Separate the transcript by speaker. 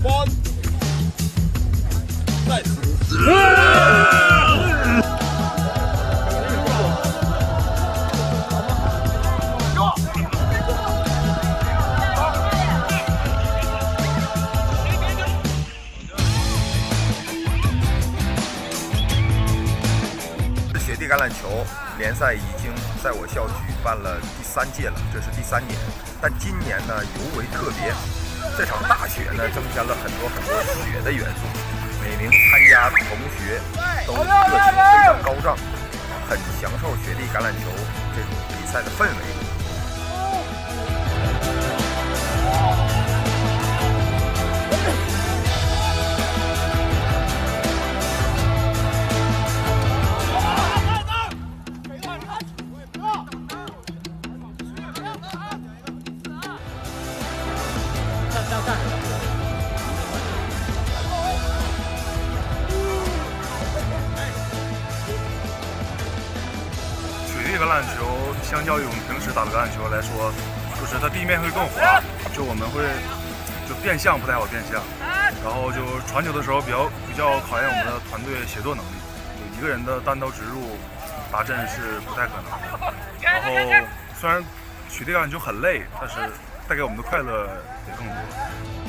Speaker 1: One. Nice.
Speaker 2: 雪地橄榄球联赛已经在我校举办了第3届了，这是第3年。但今年呢尤为特别，这场大雪呢增加了很多雪的元素，每名参加同学都热情非常高涨，很享受雪地橄榄球这种比赛的氛围。
Speaker 3: 雪地橄榄球相较于我们平时打的橄榄球来说，就是它地面会更滑，就我们会就变向不太好变向，然后就传球的时候比较考验我们的团队协作能力，一个人的单刀直入达阵是不太可能的。然后虽然雪地橄榄球很累，但是带给我们的快乐也更多。